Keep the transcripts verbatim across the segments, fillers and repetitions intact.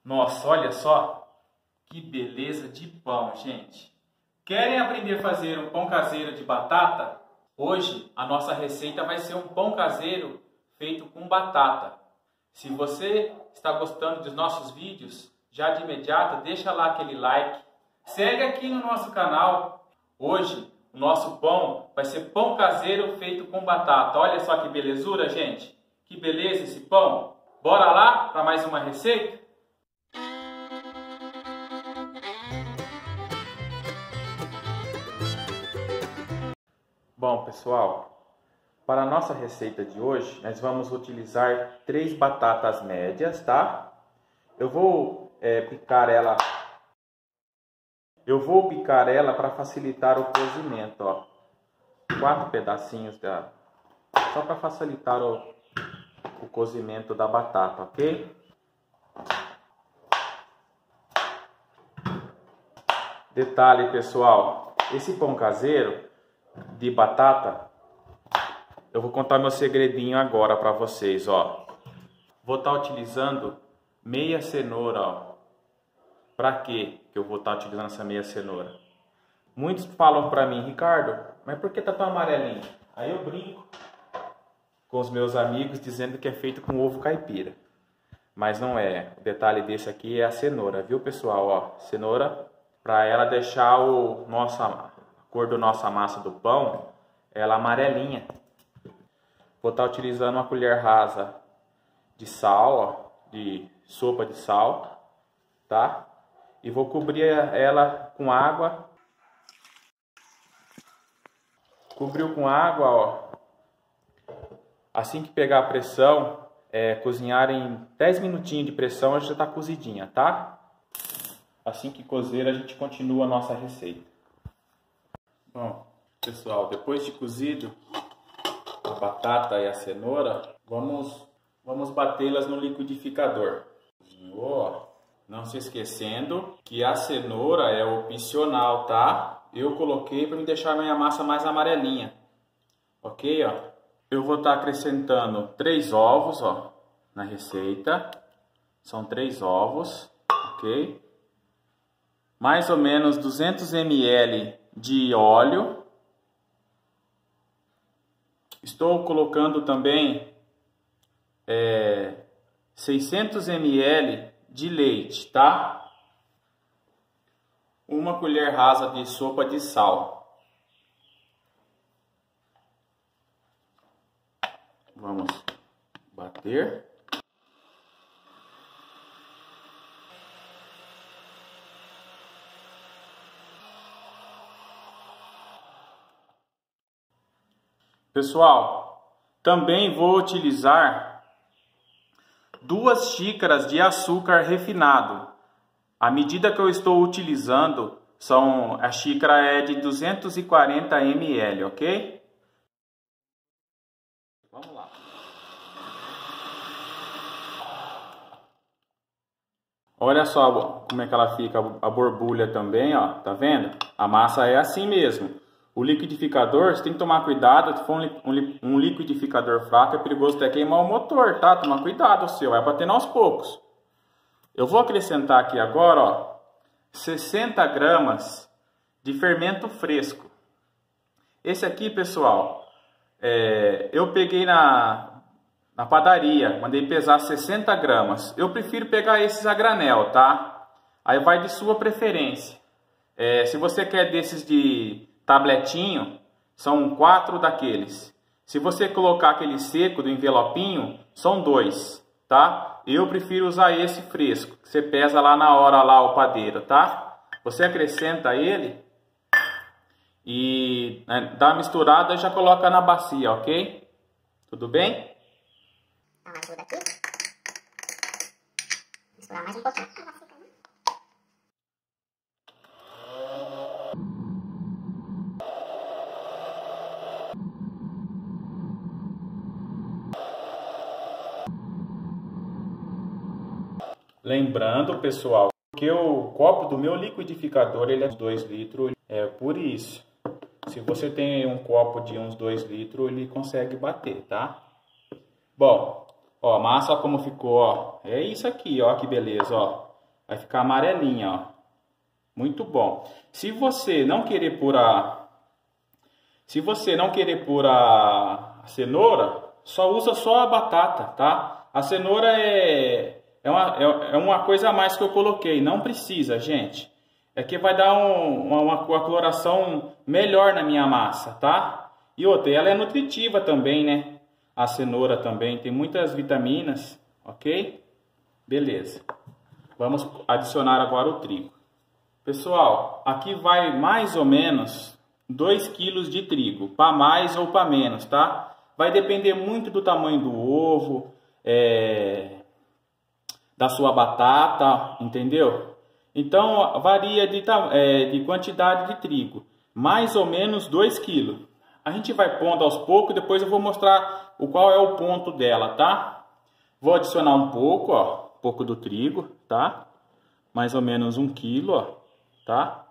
Nossa, olha só que beleza de pão, gente. Querem aprender a fazer um pão caseiro de batata? Hoje a nossa receita vai ser um pão caseiro feito com batata. Se você está gostando dos nossos vídeos, já de imediato deixa lá aquele like. Segue aqui no nosso canal. Hoje o nosso pão vai ser pão caseiro feito com batata. Olha só que belezura, gente. Que beleza esse pão. Bora lá para mais uma receita? Bom, pessoal, para a nossa receita de hoje, nós vamos utilizar três batatas médias, tá? Eu vou é, picar ela, eu vou picar ela para facilitar o cozimento, ó. Quatro pedacinhos da, só para facilitar o, o cozimento da batata, ok? Detalhe, pessoal, esse pão caseiro de batata, eu vou contar meu segredinho agora para vocês, ó. Vou estar utilizando meia cenoura, ó. Para quê que eu vou estar utilizando essa meia cenoura? Muitos falam para mim, Ricardo, mas por que tá tão amarelinho? Aí eu brinco com os meus amigos dizendo que é feito com ovo caipira. Mas não é. O detalhe desse aqui é a cenoura, viu, pessoal? Ó, cenoura para ela deixar o nossa a cor da nossa massa do pão, ela amarelinha. Vou estar utilizando uma colher rasa de sal, ó, de sopa de sal, tá? E vou cobrir ela com água. Cobriu com água, ó. Assim que pegar a pressão, é, cozinhar em dez minutinhos de pressão, ela já está cozidinha, tá? Assim que cozer, a gente continua a nossa receita. Bom, pessoal, depois de cozido a batata e a cenoura, vamos, vamos batê-las no liquidificador. Oh, não se esquecendo que a cenoura é opcional, tá? Eu coloquei para me deixar minha massa mais amarelinha, ok? Ó, eu vou estar acrescentando três ovos, ó, na receita. São três ovos, ok? Mais ou menos duzentos mililitros de óleo. Estou colocando também é, seiscentos mililitros de leite, tá? Uma colher rasa de sopa de sal. Vamos bater. Pessoal, também vou utilizar duas xícaras de açúcar refinado. A medida que eu estou utilizando são, a xícara é de duzentos e quarenta mililitros, ok? Vamos lá. Olha só como é que ela fica, a borbulha também, ó, tá vendo? A massa é assim mesmo. O liquidificador, você tem que tomar cuidado, se for um, um liquidificador fraco, é perigoso até queimar o motor, tá? Toma cuidado o seu, vai batendo aos poucos. Eu vou acrescentar aqui agora, ó, sessenta gramas de fermento fresco. Esse aqui, pessoal, é, eu peguei na, na padaria, mandei pesar sessenta gramas. Eu prefiro pegar esses a granel, tá? Aí vai de sua preferência. É, se você quer desses de tabletinho, são quatro daqueles. Se você colocar aquele seco do envelopinho, são dois, tá? Eu prefiro usar esse fresco, que você pesa lá na hora lá o padeiro, tá? Você acrescenta ele e né, dá uma misturada e já coloca na bacia, ok? Tudo bem? Dá uma ajuda aqui. Misturar mais um pouquinho. Lembrando, pessoal, que o copo do meu liquidificador ele é de dois litros, é por isso. Se você tem um copo de uns dois litros, ele consegue bater, tá? Bom, ó, a massa como ficou, ó. É isso aqui, ó, que beleza, ó. Vai ficar amarelinha, ó. Muito bom. Se você não querer pôr a... Se você não querer pôr a cenoura, só usa só a batata, tá? A cenoura é, é, uma, é uma coisa a mais que eu coloquei. Não precisa, gente. É que vai dar um, uma, uma coloração melhor na minha massa, tá? E outra, ela é nutritiva também, né? A cenoura também tem muitas vitaminas, ok? Beleza. Vamos adicionar agora o trigo. Pessoal, aqui vai mais ou menos dois quilos de trigo, para mais ou para menos, tá? Vai depender muito do tamanho do ovo, é, da sua batata, entendeu? Então, varia de, é, de quantidade de trigo, mais ou menos dois quilos. A gente vai pondo aos poucos, depois eu vou mostrar o qual é o ponto dela, tá? Vou adicionar um pouco, ó, um pouco do trigo, tá? Mais ou menos um quilo, ó, tá?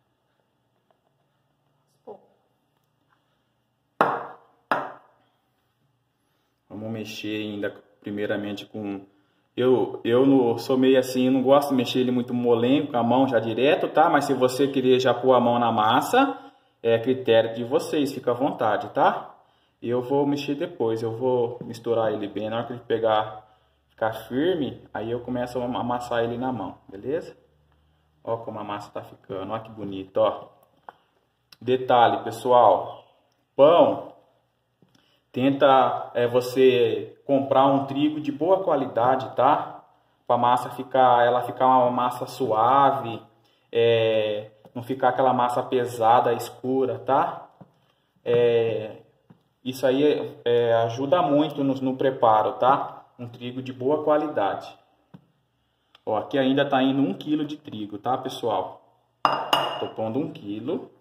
Vamos mexer ainda primeiramente com... Eu, eu no, sou meio assim, eu não gosto de mexer ele muito molengo, com a mão já direto, tá? Mas se você querer já pôr a mão na massa, é critério de vocês, fica à vontade, tá? Eu vou mexer depois, eu vou misturar ele bem. Na hora que ele pegar, ficar firme, aí eu começo a amassar ele na mão, beleza? Ó como a massa tá ficando, ó que bonito, ó. Detalhe, pessoal, pão, tenta é, você comprar um trigo de boa qualidade, tá? Para a massa ficar, ela ficar uma massa suave, é, não ficar aquela massa pesada, escura, tá? É, isso aí é, ajuda muito no, no preparo, tá? Um trigo de boa qualidade. Ó, aqui ainda tá indo um quilo de trigo, tá, pessoal? Tô pondo um quilo.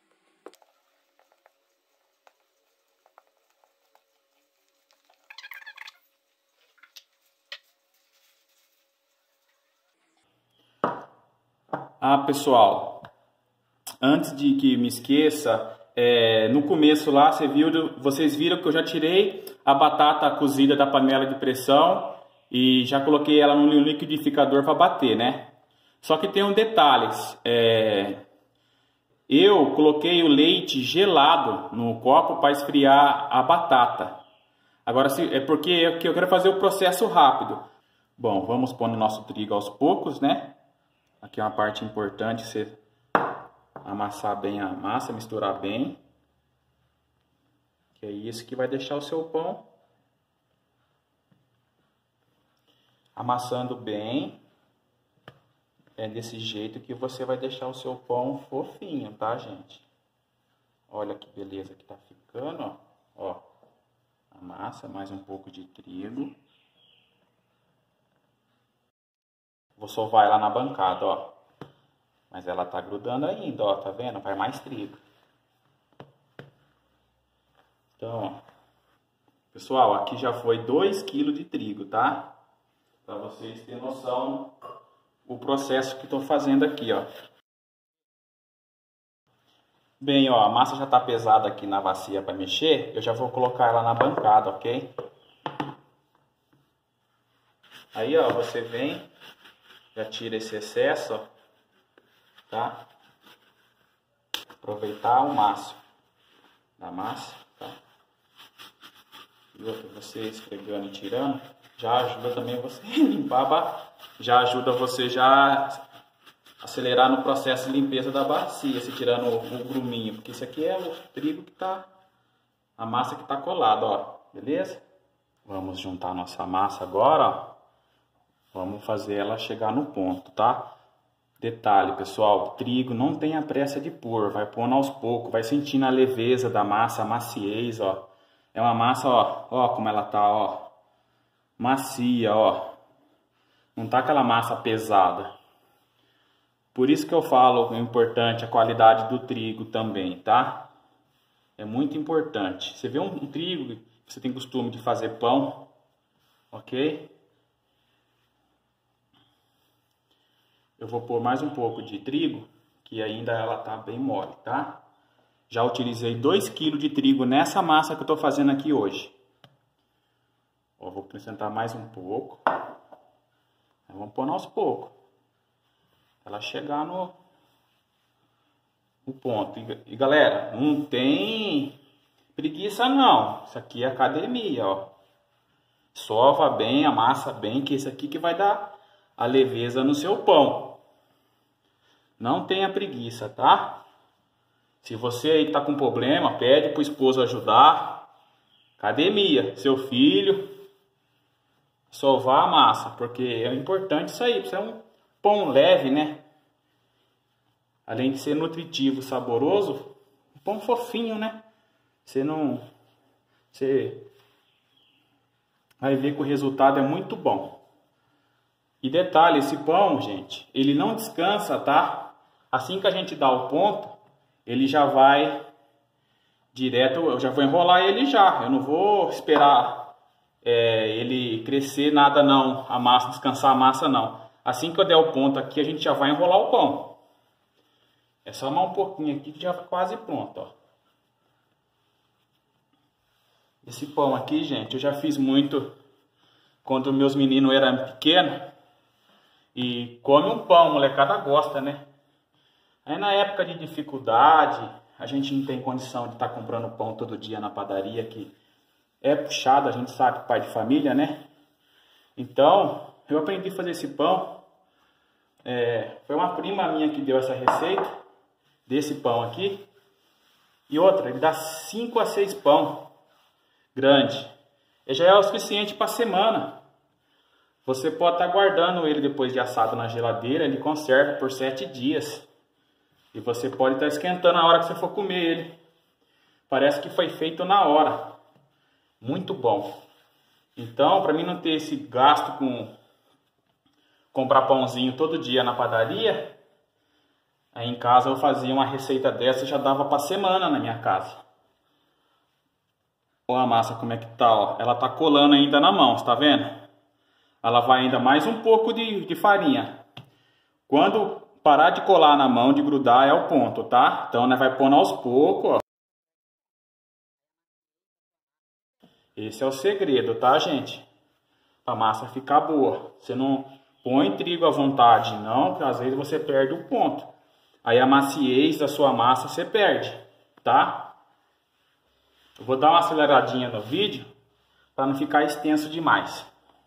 Ah, pessoal, antes de que me esqueça, é, no começo lá, você viu, vocês viram que eu já tirei a batata cozida da panela de pressão e já coloquei ela no liquidificador para bater, né? Só que tem um detalhe, é, eu coloquei o leite gelado no copo para esfriar a batata. Agora, é porque eu quero fazer o processo rápido. Bom, vamos pôr no nosso trigo aos poucos, né? Aqui é uma parte importante, você amassar bem a massa, misturar bem. Que é isso que vai deixar o seu pão amassando bem. É desse jeito que você vai deixar o seu pão fofinho, tá, gente? Olha que beleza que tá ficando, ó. Ó, a massa, mais um pouco de trigo. Vou sovar ela na bancada, ó. Mas ela tá grudando ainda, ó. Tá vendo? Vai mais trigo. Então, ó. Pessoal, aqui já foi dois quilos de trigo, tá? Pra vocês terem noção o processo que estou fazendo aqui, ó. Bem, ó, a massa já tá pesada aqui na bacia para mexer. Eu já vou colocar ela na bancada, ok? Aí, ó, você vem... Já tira esse excesso, ó, tá? Aproveitar ao máximo da massa, tá? E outra, você esfregando e tirando, já ajuda também você limpar, já ajuda você já acelerar no processo de limpeza da bacia, se tirando o, o gruminho, porque isso aqui é o trigo que tá, a massa que tá colada, ó, beleza? Vamos juntar nossa massa agora, ó. Vamos fazer ela chegar no ponto, tá? Detalhe, pessoal, trigo não tenha pressa de pôr, vai pondo aos poucos, vai sentindo a leveza da massa, a maciez, ó. É uma massa, ó, ó como ela tá, ó, macia, ó. Não tá aquela massa pesada. Por isso que eu falo que é importante a qualidade do trigo também, tá? É muito importante. Você vê um, um trigo que você tem costume de fazer pão, ok? Eu vou pôr mais um pouco de trigo, que ainda ela tá bem mole, tá? Já utilizei dois quilos de trigo nessa massa que eu tô fazendo aqui hoje. Ó, vou acrescentar mais um pouco. Vamos pôr aos poucos. ela chegar no, no ponto. E, e galera, não tem preguiça não. Isso aqui é academia, ó. Sova bem, amassa bem, que isso aqui que vai dar a leveza no seu pão. Não tenha preguiça, tá? Se você aí tá com problema, pede pro esposo ajudar. Academia, seu filho, sovar a massa, porque é importante isso aí, isso é um pão leve, né? Além de ser nutritivo, saboroso, um pão fofinho, né? Você não... Você vai ver que o resultado é muito bom. E detalhe, esse pão, gente, ele não descansa, tá? Assim que a gente dá o ponto, ele já vai direto, eu já vou enrolar ele já. Eu não vou esperar é, ele crescer nada não, a massa, descansar a massa não. Assim que eu der o ponto aqui, a gente já vai enrolar o pão. É só mais um pouquinho aqui que já vai quase pronto, ó. Esse pão aqui, gente, eu já fiz muito quando meus meninos eram pequenos. E come um pão, a molecada gosta, né? Aí na época de dificuldade, a gente não tem condição de estar comprando pão todo dia na padaria, que é puxado, a gente sabe, pai de família, né? Então, eu aprendi a fazer esse pão. É, foi uma prima minha que deu essa receita desse pão aqui. E outra, ele dá cinco a seis pão grande. E já é o suficiente para semana. Você pode estar guardando ele depois de assado na geladeira, ele conserva por sete dias. E você pode estar esquentando na hora que você for comer ele. Parece que foi feito na hora. Muito bom. Então, para mim não ter esse gasto com comprar pãozinho todo dia na padaria, aí em casa eu fazia uma receita dessa e já dava para semana na minha casa. Olha a massa como é que tá, ó. Ela tá colando ainda na mão, está vendo? Ela vai ainda mais um pouco de, de farinha. Quando parar de colar na mão, de grudar, é o ponto, tá? Então, né, vai pondo aos poucos, ó. Esse é o segredo, tá, gente? Pra massa ficar boa. Você não põe trigo à vontade, não, porque às vezes você perde o ponto. Aí a maciez da sua massa você perde, tá? Eu vou dar uma aceleradinha no vídeo para não ficar extenso demais.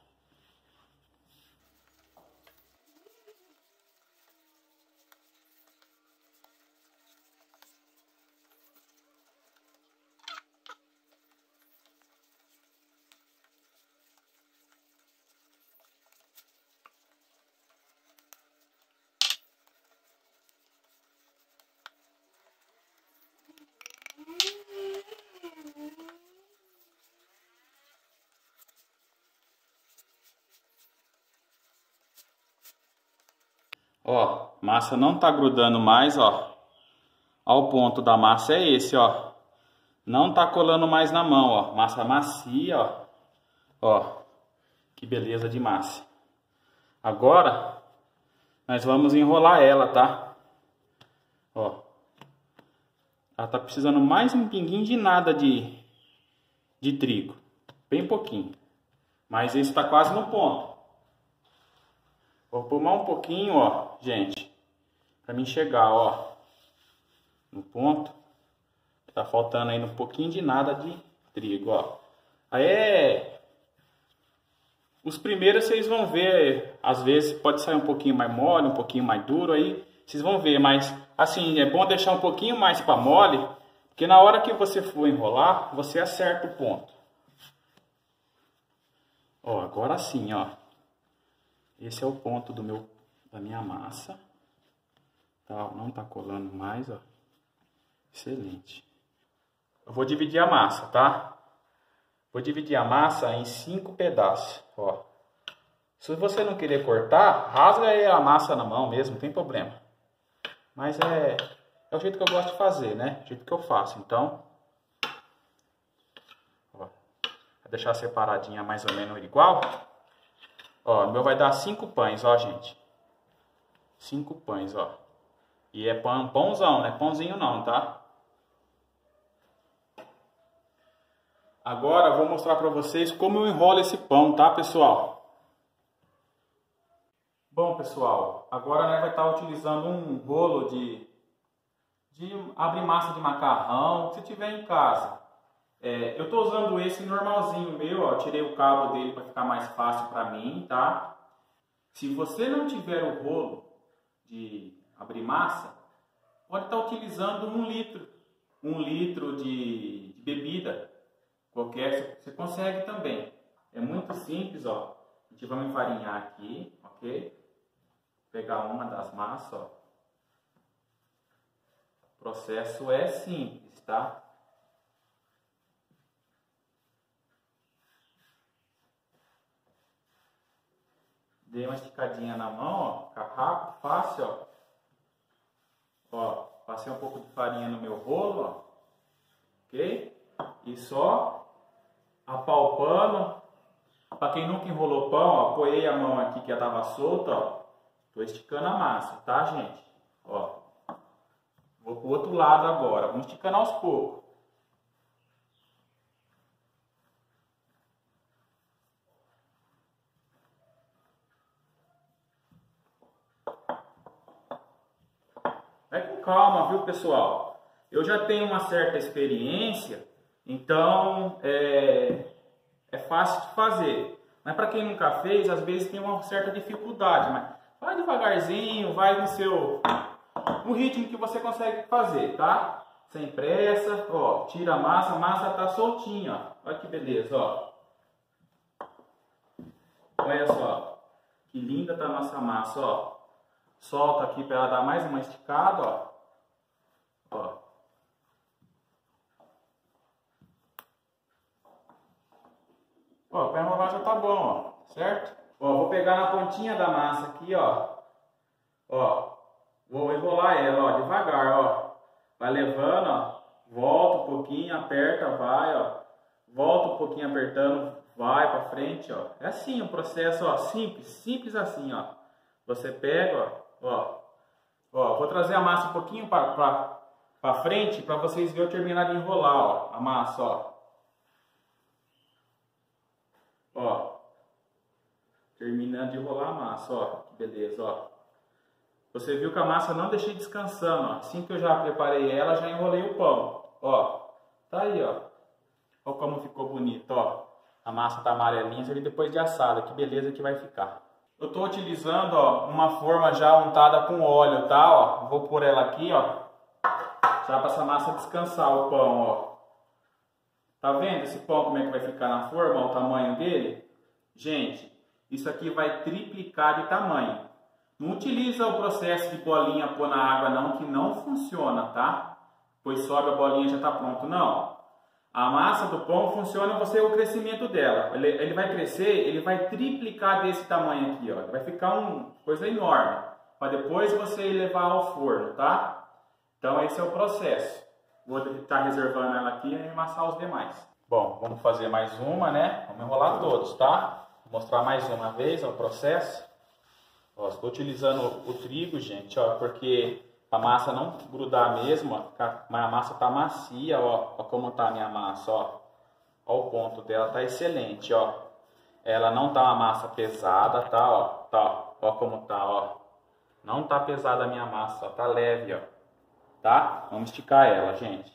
Ó, massa não tá grudando mais, ó. Ó, o ponto da massa é esse, ó. Não tá colando mais na mão, ó. Massa macia, ó. Ó, que beleza de massa. Agora, nós vamos enrolar ela, tá? Ó. Ela tá precisando mais um pinguinho de nada de, de trigo. Bem pouquinho. Mas esse tá quase no ponto. Vou pôr mais um pouquinho, ó, gente, pra mim chegar, ó, no ponto. Tá faltando aí um pouquinho de nada de trigo, ó. Aí é... Os primeiros vocês vão ver, às vezes pode sair um pouquinho mais mole, um pouquinho mais duro, aí vocês vão ver. Mas, assim, é bom deixar um pouquinho mais pra mole, porque na hora que você for enrolar, você acerta o ponto. Ó, agora sim, ó. Esse é o ponto do meu, da minha massa. Tá, não tá colando mais, ó. Excelente. Eu vou dividir a massa, tá? Vou dividir a massa em cinco pedaços, ó. Se você não querer cortar, rasga aí a massa na mão mesmo, não tem problema. Mas é, é o jeito que eu gosto de fazer, né? O jeito que eu faço, então. Ó, vou deixar separadinha mais ou menos igual. Ó, o meu vai dar cinco pães, ó, gente. Cinco pães, ó. E é pão, pãozão, não é pãozinho não, tá? Agora eu vou mostrar pra vocês como eu enrolo esse pão, tá, pessoal? Bom, pessoal, agora nós vamos estar utilizando um rolo de, de abrir massa de macarrão, que você tiver em casa. É, eu estou usando esse normalzinho meu, ó, tirei o cabo dele para ficar mais fácil para mim, tá? Se você não tiver o rolo de abrir massa, pode estar utilizando um litro, um litro de, de bebida, qualquer, você consegue também. É muito simples, ó. A gente vai enfarinhar aqui, ok? Pegar uma das massas, ó. O processo é simples, tá? Dei uma esticadinha na mão, ó, fica rápido, fácil, ó. Ó, passei um pouco de farinha no meu rolo, ó. Ok? E só apalpando. Para quem nunca enrolou pão, ó, apoiei a mão aqui que já estava solta, ó. Tô esticando a massa, tá, gente? Ó. Vou pro outro lado agora. Vamos esticando aos poucos. Vai com calma, viu, pessoal? Eu já tenho uma certa experiência, então é, é fácil de fazer. Mas para quem nunca fez, às vezes tem uma certa dificuldade. Mas vai devagarzinho, vai no seu no ritmo que você consegue fazer, tá? Sem pressa, ó. Tira a massa, a massa tá soltinha, ó. Olha que beleza, ó. Olha só, que linda tá a nossa massa, ó. Solta aqui para ela dar mais uma esticada, ó. Ó. Ó, para enrolar já tá bom, ó. Certo? Ó, vou pegar na pontinha da massa aqui, ó. Ó. Vou enrolar ela, ó, devagar, ó. Vai levando, ó. Volta um pouquinho, aperta, vai, ó. Volta um pouquinho apertando, vai para frente, ó. É assim o processo, ó, simples, simples assim, ó. Você pega, ó. Ó, ó, vou trazer a massa um pouquinho para frente para vocês verem eu terminar de enrolar, ó, a massa, ó. Ó, terminando de enrolar a massa, ó, que beleza, ó. Você viu que a massa não deixei descansando, ó. Assim que eu já preparei ela, já enrolei o pão, ó. Tá aí, ó. Ó como ficou bonito, ó. A massa tá amarelinha, seria depois de assada, que beleza que vai ficar. Eu estou utilizando, ó, uma forma já untada com óleo, tá? Ó, vou pôr ela aqui, ó, já para essa massa descansar o pão, ó. Tá vendo esse pão como é que vai ficar na forma, ó, o tamanho dele? Gente, isso aqui vai triplicar de tamanho. Não utiliza o processo de bolinha pôr na água não, que não funciona, tá? Pois sobe a bolinha e já tá pronto, não. A massa do pão funciona você o crescimento dela. Ele, ele vai crescer, ele vai triplicar desse tamanho aqui, ó. Vai ficar uma coisa enorme. Para depois você levar ao forno, tá? Então esse é o processo. Vou estar reservando ela aqui e amassar os demais. Bom, vamos fazer mais uma, né? Vamos enrolar todos, tá? Vou mostrar mais uma vez ó, o processo. Ó, estou utilizando o trigo, gente, ó, porque a massa não grudar mesmo, ó, mas a massa tá macia, ó, ó como tá a minha massa, ó. Ó o ponto dela, tá excelente, ó. Ela não tá uma massa pesada, tá, ó, tá, ó como tá, ó. Não tá pesada a minha massa, ó, tá leve, ó. Tá? Vamos esticar ela, gente.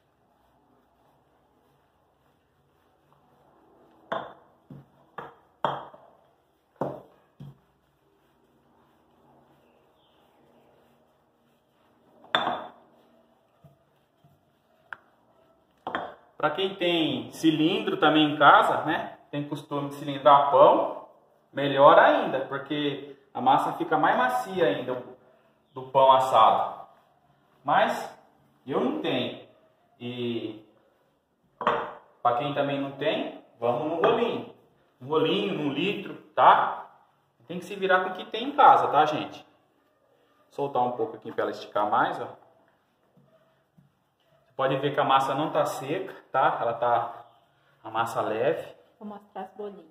Para quem tem cilindro também em casa, né? Tem costume de cilindrar pão, melhor ainda, porque a massa fica mais macia ainda do pão assado. Mas eu não tenho. E para quem também não tem, vamos no rolinho. Um rolinho, num litro, tá? Tem que se virar com o que tem em casa, tá, gente? Soltar um pouco aqui para ela esticar mais, ó. Pode ver que a massa não tá seca, tá? Ela tá a massa leve. Vou mostrar as bolinhas.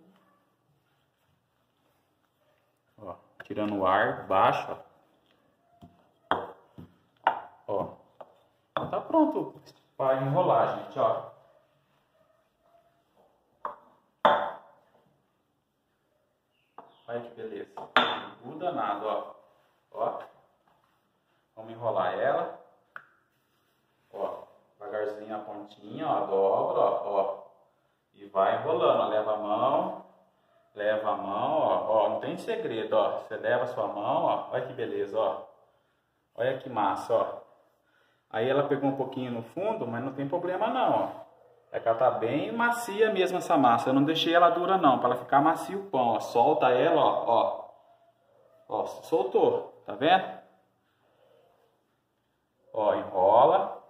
Ó, tirando o ar baixo, ó. Ó. Tá pronto para enrolar, gente, ó. Olha que beleza. Não muda nada, ó. Ó. Vamos enrolar ela. Ó. Devagarzinho a pontinha, ó. Dobra, ó. Ó. E vai enrolando, ó. Leva a mão. Leva a mão, ó. Ó. Não tem segredo, ó. Você leva a sua mão, ó. Olha que beleza, ó. Olha que massa, ó. Aí ela pegou um pouquinho no fundo, mas não tem problema não, ó. É que ela tá bem macia mesmo essa massa. Eu não deixei ela dura não, para ela ficar macio o pão, ó. Solta ela, ó, ó. Ó, soltou, tá vendo? Ó, enrola.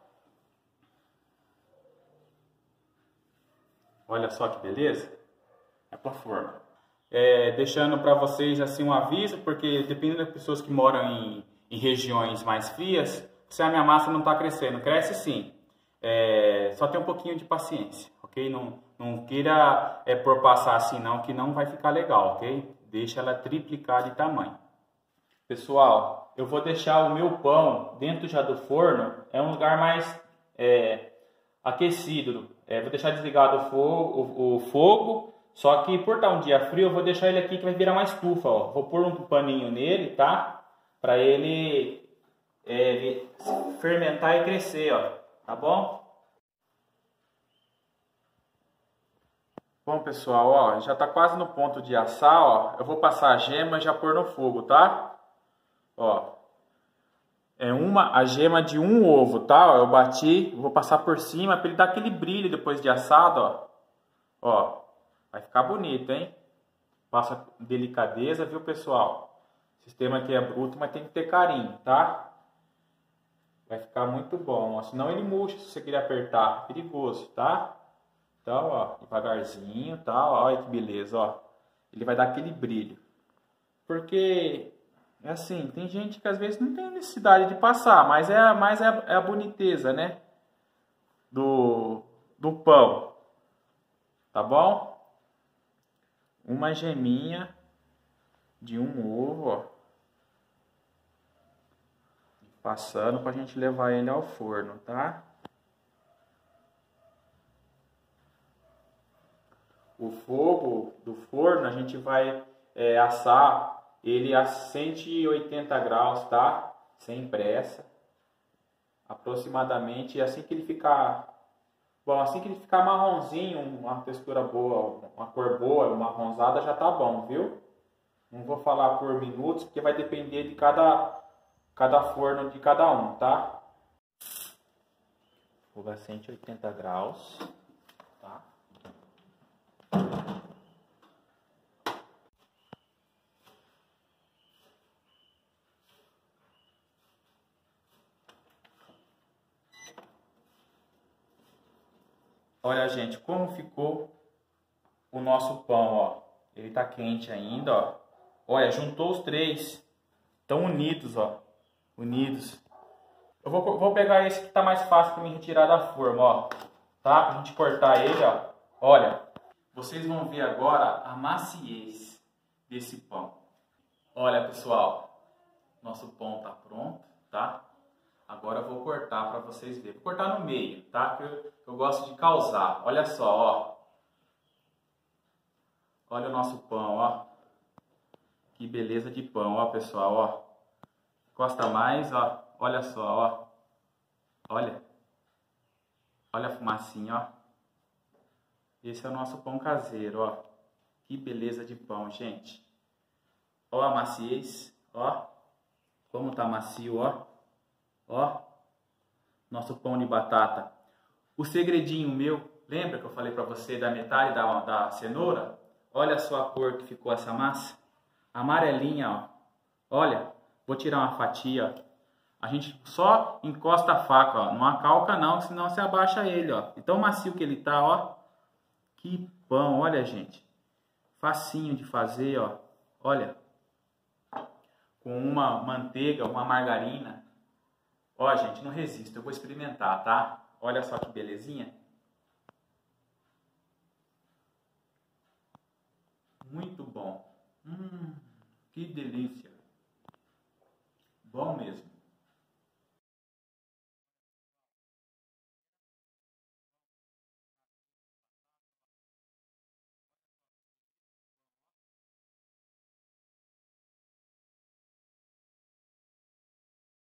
Olha só que beleza. É pra forma. É, deixando para vocês assim um aviso, porque dependendo das pessoas que moram em, em regiões mais frias, se a minha massa não está crescendo, cresce sim. É, só tem um pouquinho de paciência, ok? Não, não queira é, por passar assim não, que não vai ficar legal, ok? Deixa ela triplicar de tamanho. Pessoal, eu vou deixar o meu pão dentro já do forno, é um lugar mais é, aquecido. É, vou deixar desligado o fogo, o, o fogo, só que por estar um dia frio, eu vou deixar ele aqui que vai virar uma estufa, ó. Vou pôr um paninho nele, tá? Para ele, é, ele fermentar e crescer, ó. Tá bom? Bom, pessoal, ó, já tá quase no ponto de assar, ó. Eu vou passar a gema e já pôr no fogo, tá? Ó. É uma a gema de um ovo, tá? Ó, eu bati, vou passar por cima para ele dar aquele brilho depois de assado, ó. Ó, vai ficar bonito, hein? Passa delicadeza, viu, pessoal? O sistema aqui é bruto, mas tem que ter carinho, tá? Vai ficar muito bom, ó. Senão ele murcha se você querer apertar. Perigoso, tá? Então, ó, devagarzinho, tá? Olha que beleza, ó. Ele vai dar aquele brilho. Porque, é assim, tem gente que às vezes não tem necessidade de passar, mas é, mais é, a, é a boniteza, né? Do, do pão. Tá bom? Uma geminha de um ovo, ó. Passando pra gente levar ele ao forno, tá? O fogo do forno a gente vai é, assar ele a cento e oitenta graus, tá? Sem pressa. Aproximadamente assim que ele ficar... Bom, assim que ele ficar marronzinho, uma textura boa, uma cor boa, uma marronzada, já tá bom, viu? Não vou falar por minutos, porque vai depender de cada... cada forno de cada um, tá? Fogo a cento e oitenta graus, tá? Olha, gente, como ficou o nosso pão, ó. Ele tá quente ainda, ó. Olha, juntou os três. Estão unidos, ó. Unidos. Eu vou, vou pegar esse que tá mais fácil para me retirar da forma, ó. Tá? Pra gente cortar ele, ó. Olha, vocês vão ver agora a maciez desse pão. Olha, pessoal, nosso pão tá pronto, tá? Agora eu vou cortar para vocês verem. Vou cortar no meio, tá? Que eu, eu gosto de causar. Olha só, ó. Olha o nosso pão, ó. Que beleza de pão, ó, pessoal, ó. Encosta mais, ó. Olha só, ó. Olha. Olha a fumacinha, ó. Esse é o nosso pão caseiro, ó. Que beleza de pão, gente. Ó a maciez, ó. Como tá macio, ó. Ó. Nosso pão de batata. O segredinho meu, lembra que eu falei pra você da metade da, da cenoura? Olha só a cor que ficou essa massa. Amarelinha, ó. Olha. Vou tirar uma fatia, ó. A gente só encosta a faca, ó. Não acalca não, senão você abaixa ele, ó. E tão macio que ele tá, ó. Que pão, olha, gente. Facinho de fazer, ó. Olha. Com uma manteiga, uma margarina. Ó, gente, não resisto. Eu vou experimentar, tá? Olha só que belezinha. Muito bom. Hum, que delícia. Bom mesmo.